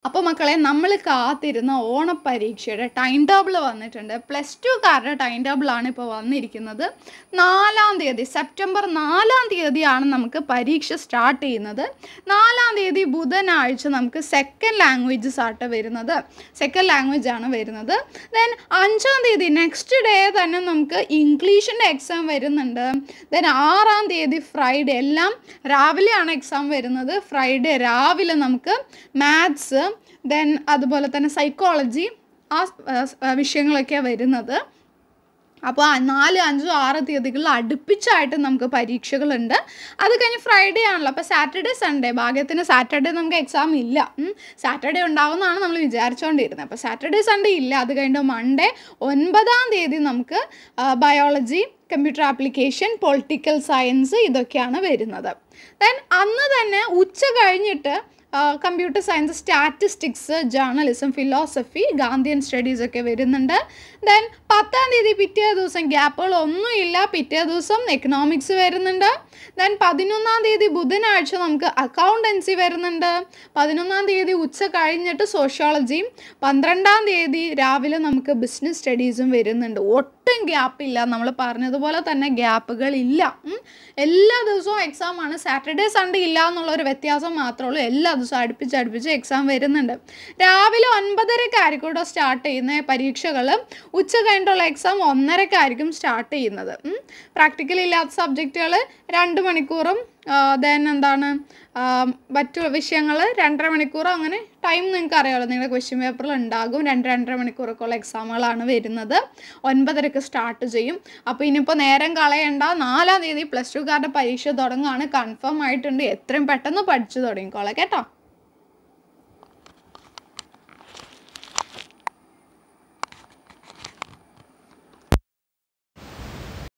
അപ്പോൾ മക്കളെ നമ്മൾ കാത്തിരുന്ന ഓണപ്പരീക്ഷയുടെ ടൈം ടേബിൾ വന്നിട്ടുണ്ട്. പ്ലസ് ടുക്കാരുടെ ടൈം ടേബിളാണ് ഇപ്പോൾ വന്നിരിക്കുന്നത്. 4-ാം തീയതി സെപ്റ്റംബർ 4-ാം തീയതിയാണ് നമുക്ക് പരീക്ഷ സ്റ്റാർട്ട് ചെയ്യുന്നത്. 4-ാം തീയതി ബുധനാഴ്ച നമുക്ക് സെക്കൻഡ് ലാംഗ്വേജസ് ആയിട്ട് വരുന്നത്. സെക്കൻഡ് ലാംഗ്വേജ് ആണ് വരുന്നത്. ദെൻ 5-ാം തീയതി നെക്സ്റ്റ് ഡേ തന്നെ നമുക്ക് ഇംഗ്ലീഷിൻ്റെ എക്സാം വരുന്നുണ്ട്. ദെൻ 6-ാം തീയതി ഫ്രൈഡേ, എല്ലാം രാവിലെയാണ് എക്സാം വരുന്നത്. ഫ്രൈഡേ രാവിലെ നമുക്ക് മാത്സ്, ദെൻ അതുപോലെ തന്നെ സൈക്കോളജി, ആ വിഷയങ്ങളൊക്കെയാണ് വരുന്നത്. അപ്പോൾ 4, 5, 6 തീയതികളിൽ അടുപ്പിച്ചായിട്ട് നമുക്ക് പരീക്ഷകളുണ്ട്. അത് കഴിഞ്ഞ് ഫ്രൈഡേ ആണല്ലോ, അപ്പോൾ സാറ്റർഡേ സൺഡേ, ഭാഗ്യത്തിന് സാറ്റർഡേ നമുക്ക് എക്സാം ഇല്ല. സാറ്റർഡേ ഉണ്ടാവുമെന്നാണ് നമ്മൾ വിചാരിച്ചുകൊണ്ടിരുന്നത്. അപ്പോൾ സാറ്റർഡേ സൺഡേ ഇല്ല. അത് കഴിഞ്ഞിട്ട് മൺഡേ 9-ാം തീയതി നമുക്ക് biology, computer application, political science ഇതൊക്കെയാണ് വരുന്നത്. ദെൻ അന്ന് തന്നെ ഉച്ച കഴിഞ്ഞിട്ട് computer science, statistics, journalism, philosophy, Gandhian studies ഒക്കെ വരുന്നുണ്ട്. ദെൻ 10-ാം തീയതി പിറ്റേ ദിവസം ഗ്യാപ്പുകളൊന്നുമില്ല, പിറ്റേ ദിവസം എക്കണോമിക്സ് വരുന്നുണ്ട്. ദെൻ 11-ാം തീയതി ബുധനാഴ്ച നമുക്ക് അക്കൗണ്ടൻസി വരുന്നുണ്ട്. 11-ാം തീയതി ഉച്ച കഴിഞ്ഞിട്ട് സോഷ്യോളജിയും, 12-ാം തീയതി രാവിലെ നമുക്ക് ബിസിനസ് സ്റ്റഡീസും വരുന്നുണ്ട്. ഒട്ടും ഗ്യാപ്പില്ല, നമ്മൾ പറഞ്ഞതുപോലെ തന്നെ ഗ്യാപ്പുകളില്ല. എല്ലാ ദിവസവും എക്സാമാണ്. സാറ്റർഡേ സൺഡേ ഇല്ല എന്നുള്ളൊരു വ്യത്യാസം മാത്രമേ ഉള്ളൂ. എല്ലാ ദിവസവും അടുപ്പിച്ച് എക്സാം വരുന്നുണ്ട്. രാവിലെ 9:30 സ്റ്റാർട്ട് ചെയ്യുന്ന പരീക്ഷകൾ, ഉച്ച കഴിഞ്ഞിട്ടുള്ള എക്സാം 1:30 സ്റ്റാർട്ട് ചെയ്യുന്നത്. പ്രാക്ടിക്കൽ ഇല്ലാത്ത സബ്ജക്റ്റുകൾ 2 മണിക്കൂറും, ദെൻ മറ്റു വിഷയങ്ങൾ 2.5 മണിക്കൂറും, അങ്ങനെ ടൈം നിങ്ങൾക്ക് അറിയാമല്ലോ, നിങ്ങളുടെ ക്വസ്റ്റ്യൻ പേപ്പറിൽ ഉണ്ടാകും. 2-2.5 മണിക്കൂറൊക്കെയുള്ള എക്സാമുകളാണ് വരുന്നത്. 9:30 സ്റ്റാർട്ട് ചെയ്യും. അപ്പോൾ ഇനിയിപ്പോൾ നേരം കളയണ്ട, 4-ാം തീയതി പ്ലസ് ടുക്കാരുടെ പരീക്ഷ തുടങ്ങുകയാണ്. കൺഫേം ആയിട്ടുണ്ട്. എത്രയും പെട്ടെന്ന് പഠിച്ചു തുടങ്ങിക്കോളാം കേട്ടോ.